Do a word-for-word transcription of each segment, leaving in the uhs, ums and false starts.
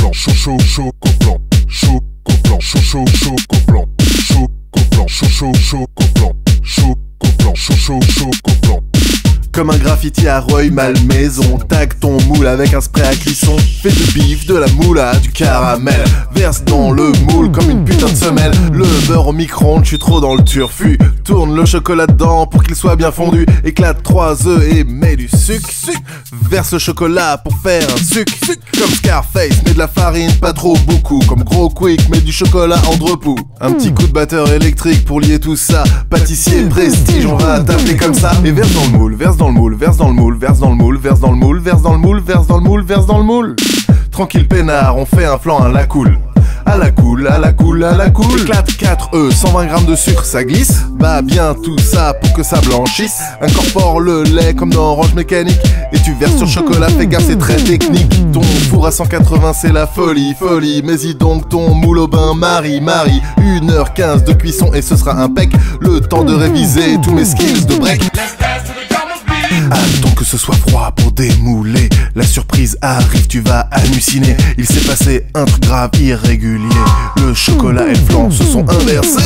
blanc, chaud, chaud, choco blanc, choco blanc, chaud, chaud, choco blanc, choco blanc, chaud, chaud, choco blanc, choco blanc, chaud, chaud, choco blanc. Comme un graffiti à Rueil Malmaison, tag ton moule avec un spray à cuisson. Fais du bif, de la moula, du caramel, verse dans le moule comme une putain de semelle. Le beurre au micro-ondes, je suis trop dans le turfu. Tourne le chocolat dedans pour qu'il soit bien fondu. Éclate trois œufs et mets du sucre. Verse le chocolat pour faire un sucre. Comme Scarface, mets de la farine, pas trop beaucoup. Comme Gros Quick, mets du chocolat en drepou. Un petit coup de batteur électrique pour lier tout ça. Pâtissier prestige, on va t'appeler comme ça. Et verse dans le moule, verse dans le moule, verse dans le moule, verse dans le moule, verse dans le moule, verse dans le moule, verse dans le moule, verse dans le moule. Tranquille peinard, on fait un flan à la cool. À la cool, à la cool, à la cool. Éclate quatre œufs, cent vingt grammes de sucre, ça glisse. Bah bien tout ça pour que ça blanchisse. Incorpore le lait comme dans Orange Mécanique. Et tu verses sur chocolat, fais gaffe, c'est très technique. Ton four à cent quatre-vingts, c'est la folie, folie. Mets-y donc ton moule au bain, Marie, Marie. une heure quinze de cuisson et ce sera impec. Le temps de réviser tous mes skills de break. Attends que ce soit froid pour démouler. La surprise arrive, tu vas halluciner. Il s'est passé un truc grave irrégulier. Le chocolat et le flan se sont inversés.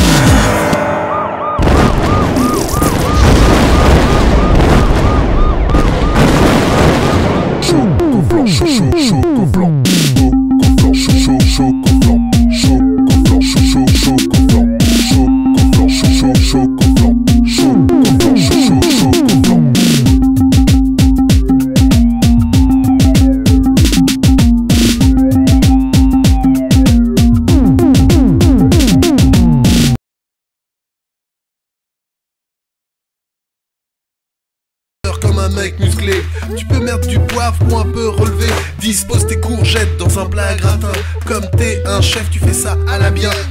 Choco blanc, chaud, chaud, choco blanc, choco blanc, chaud, chaud, choco blanc, choco blanc, chaud, chaud, choco blanc, choco blanc, chaud, chaud, choco blanc, choco blanc, chaud, chaud, choco blanc. Comme un mec musclé, tu peux mettre du poivre pour un peu relever. Dispose tes courgettes dans un plat à gratin. Comme t'es un chef, tu fais ça à la bien.